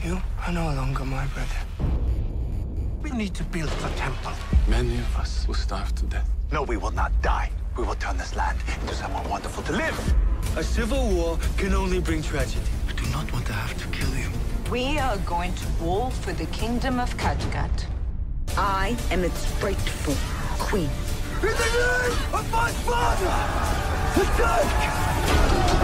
You are no longer my brother. We need to build a temple. Many of us will starve to death. No, we will not die. We will turn this land into somewhere wonderful to live. A civil war can only bring tragedy. I do not want to have to kill you. We are going to war for the kingdom of Kattegat. I am its rightful queen. In the name of my father, the Turk!